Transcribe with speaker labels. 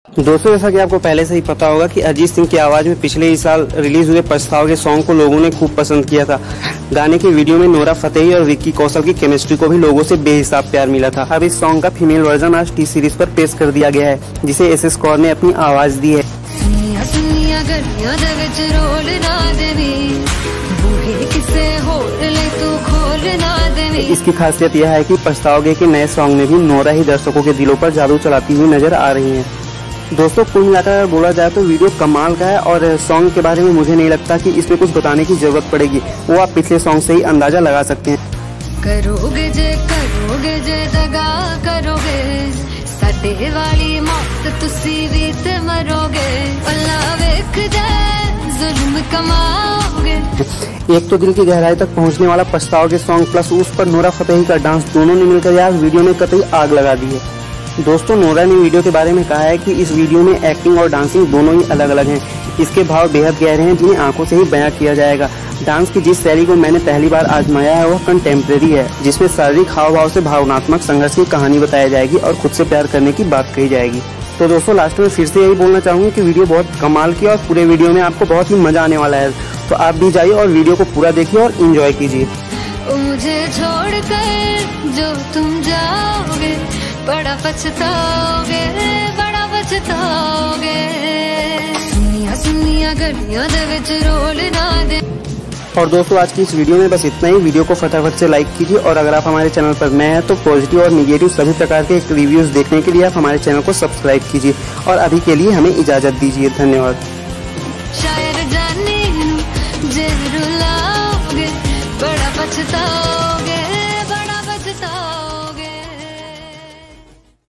Speaker 1: दोस्तों, जैसा कि आपको पहले से ही पता होगा कि अरिजीत सिंह की आवाज़ में पिछले ही साल रिलीज हुए पछताओगे सॉन्ग को लोगों ने खूब पसंद किया था। गाने की वीडियो में नोरा फतेही और विक्की कौशल की केमिस्ट्री को भी लोगों से बेहिसाब प्यार मिला था। अब इस सॉन्ग का फीमेल वर्जन आज टी सीरीज पर पेश कर दिया गया है, जिसे एस कौर ने अपनी आवाज दी है। इसकी खासियत यह है कि पछताओगे के नए सॉन्ग में भी नोरा ही दर्शकों के दिलों पर जादू चलाती हुई नजर आ रही हैं। दोस्तों, कुल मिलाकर अगर बोला जाए तो वीडियो कमाल का है और सॉन्ग के बारे में मुझे नहीं लगता कि इसमें कुछ बताने की जरूरत पड़ेगी, वो आप पिछले सॉन्ग से ही अंदाजा लगा सकते हैं।
Speaker 2: करोगे जे दगा करोगे साडे वाली मौत तुसी भी ते मरोगे, अल्लाह वेख जाए जुल्म कमाओगे।
Speaker 1: एक तो दिल की गहराई तक पहुंचने वाला पछताओगे सॉन्ग प्लस उस पर नोरा फतेही का डांस, दोनों ने मिलकर यार वीडियो में कतई आग लगा दी है। दोस्तों, नोरा ने वीडियो के बारे में कहा है कि इस वीडियो में एक्टिंग और डांसिंग दोनों ही अलग अलग हैं। इसके भाव बेहद गहरे हैं जिन्हें आंखों से ही बयां किया जाएगा। डांस की जिस शैली को मैंने पहली बार आजमाया है वह कंटेम्प्रेरी है, जिसमें शारीरिक हाव भाव से भावनात्मक संघर्ष की कहानी बताई जाएगी और खुद से प्यार करने की बात कही जाएगी। तो दोस्तों, लास्ट में फिर से यही बोलना चाहूंगी कि वीडियो बहुत कमाल की और पूरे वीडियो में आपको बहुत ही मजा आने वाला है। तो आप भी जाइए और वीडियो को पूरा देखिए और एंजॉय कीजिए।
Speaker 2: मुझे छोड़कर जो तुम जाओगे बड़ा पछताओगे, बड़ा पछताओगे। सुनिया गलियां दे विच रोल ना दे।
Speaker 1: और दोस्तों, आज की इस वीडियो में बस इतना ही। वीडियो को फटाफट से लाइक कीजिए और अगर आप हमारे चैनल पर नए हैं तो पॉजिटिव और निगेटिव सभी प्रकार के रिव्यूज देखने के लिए आप हमारे चैनल को सब्सक्राइब कीजिए और अभी के लिए हमें इजाजत दीजिए। धन्यवाद।
Speaker 2: शायर जाने जे रुलाओगे बड़ा पछताओगे।